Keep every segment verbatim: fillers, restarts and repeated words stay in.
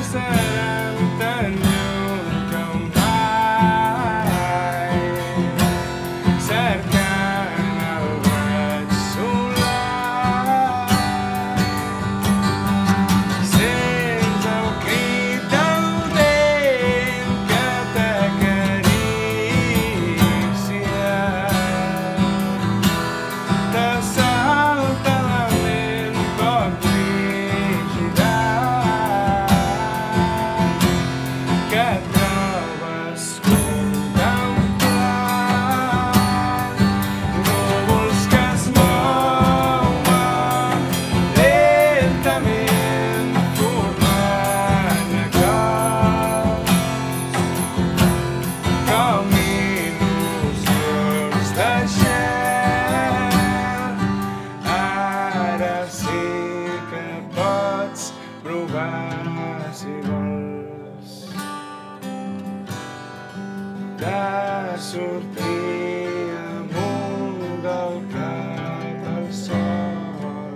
seran tan lluny com mai, cercant el raig solar. Sents el crit del vent que t'acaricia, t'assalta la ment poc rígida, que trobes contemplant núvols que es mouen lentament formant acords com il·lusions de gel. Ara sí que pots provar, si vols, de sortir amunt del cap al sol.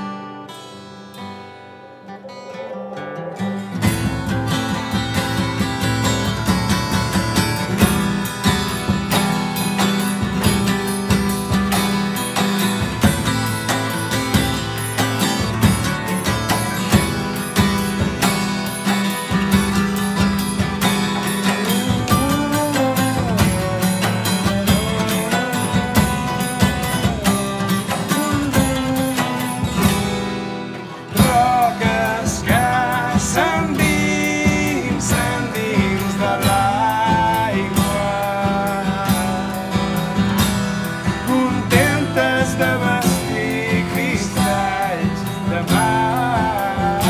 Roques que s'endinsen dins de l'aigua, contentes de vestir cristalls de mar,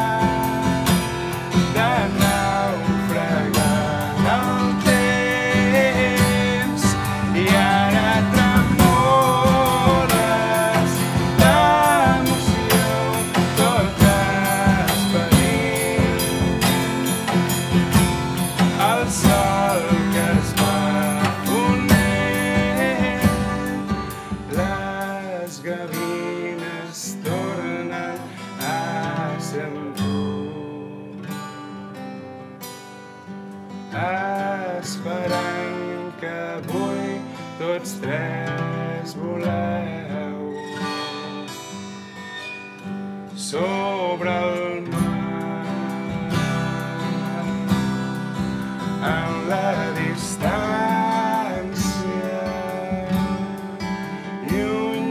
de naufragant el temps, i ara tremoles d'emoció, tot esperint el sol que es va ponent. Les gavines tornen a ser amb tu, esperant que avui tots tres voleu sobre el mar, en la distància, lluny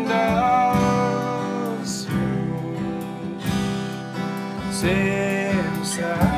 dels llums, sense